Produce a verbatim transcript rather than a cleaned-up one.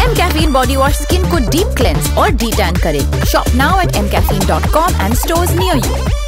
M caffeine body wash skin को deep cleanse और de tan करे। Shop now at M caffeine dot com and stores near you.